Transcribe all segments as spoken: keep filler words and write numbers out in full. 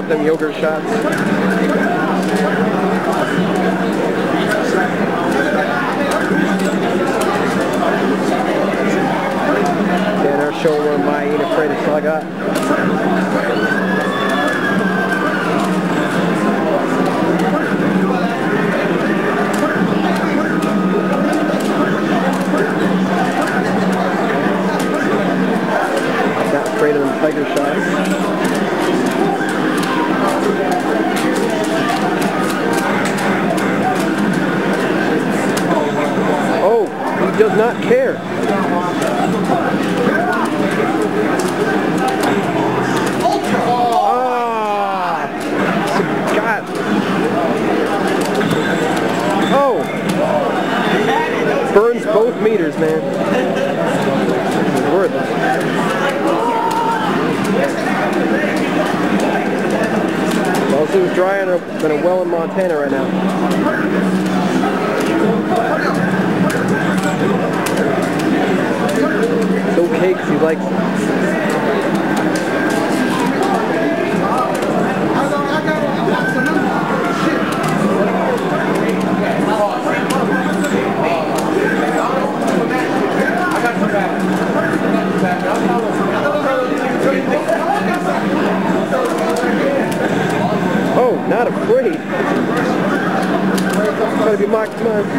off them yogurt shots. Yeah, they're showing one of my ain't afraid that's all I got. Not afraid of them tiger shots. Oh, he does not care. Ah, God. Oh, burns both meters, man. Worth it. Well, it was dry in a, in a well in Montana right now. It's okay because he likes it. Oh, not afraid. Gotta be Mark, come on.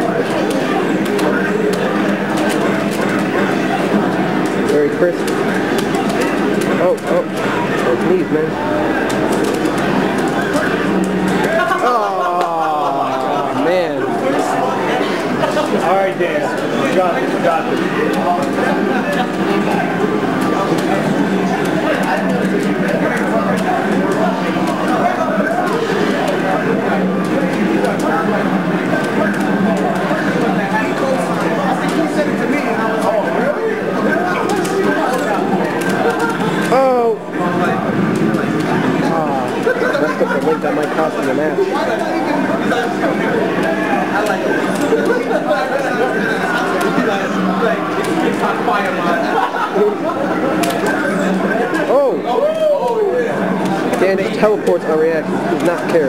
Very crisp. Oh, oh. Those knees, man. Oh, man. Alright, Dan. You got this, you got this. Oh! Ah, messed up the link, that might cost me a match. Oh! Dan just teleports on reaction, does not care.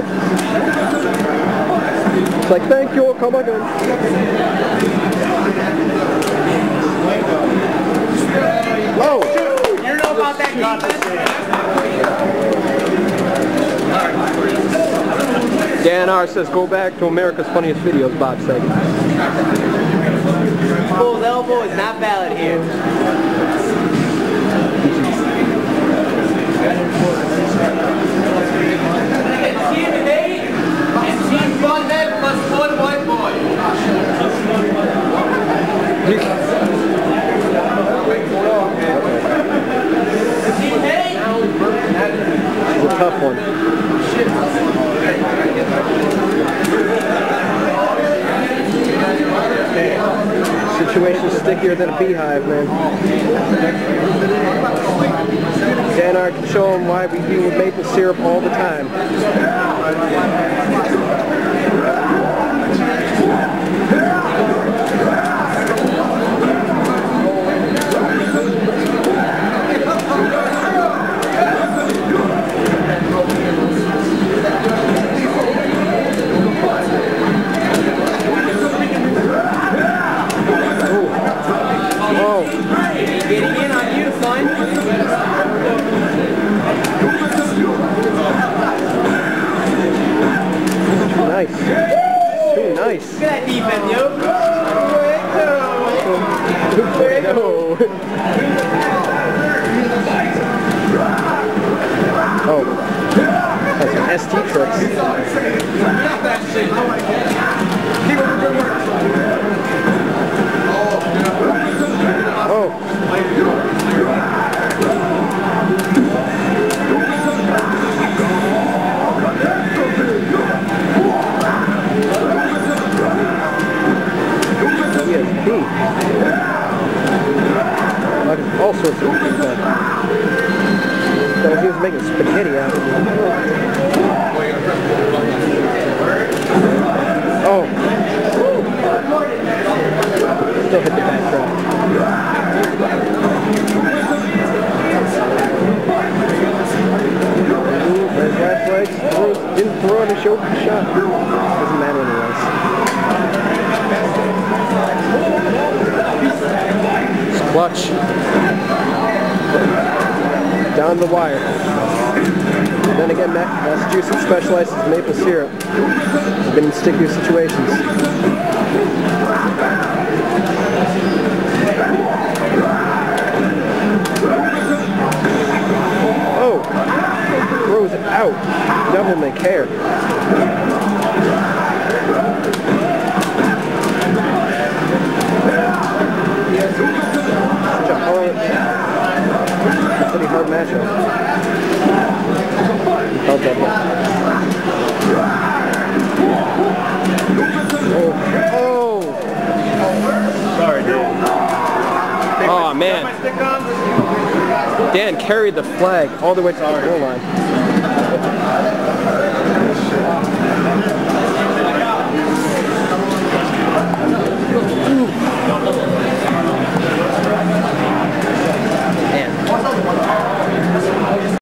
It's like, thank you, I'll call my gun. Oh! You know about that Dan R says, go back to America's Funniest Videos, Bob said. Bull's elbow is not valid here. And team eight and team Bunhead plus one white boy. Team eight. It's a tough one. Situation's stickier than a beehive, man. Dan R can show him why we deal with maple syrup all the time. Getting in on you, son. Too nice. Too nice. Look at that defense, yo. No. Oh. That's some S T tricks. Oh. All sorts of stuff. So he was making spaghetti out of it. Oh. Still hit the back drop. Ooh, red throw on a show shot. Doesn't matter anyways. It's clutch. Down the wire. And then again, Massachusetts specializes in maple syrup. I've been in sticky situations. Oh! Throws it out. Devil may care. Such a hard, pretty hard matchup. Felt that one. Oh. Oh! Sorry, dude. Oh, man. Dan carried the flag all the way to the goal line.